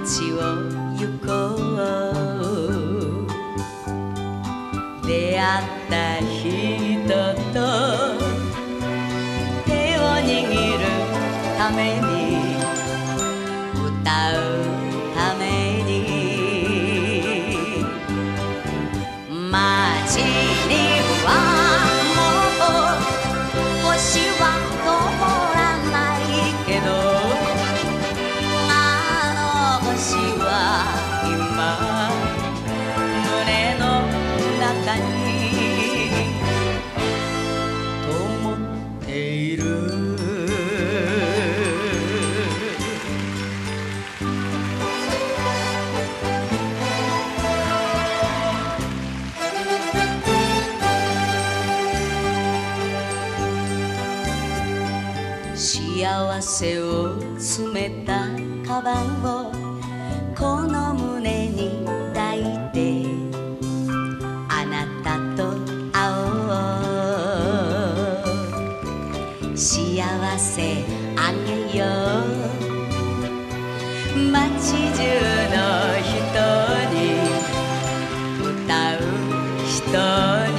街を行こう。出会った人と手を握るために、歌うために、街にはもう星は通らないけど、あの星は今胸の中に灯っている。幸せを詰めたカバンをこの胸に抱いて、あなたと会おう。幸せあげよう。街中の人に、歌う人に、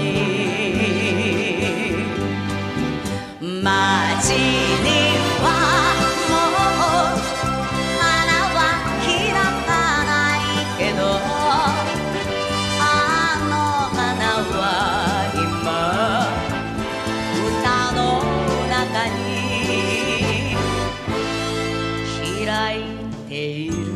街にはもう花は開かないけど、あの花は今歌の中に開いている。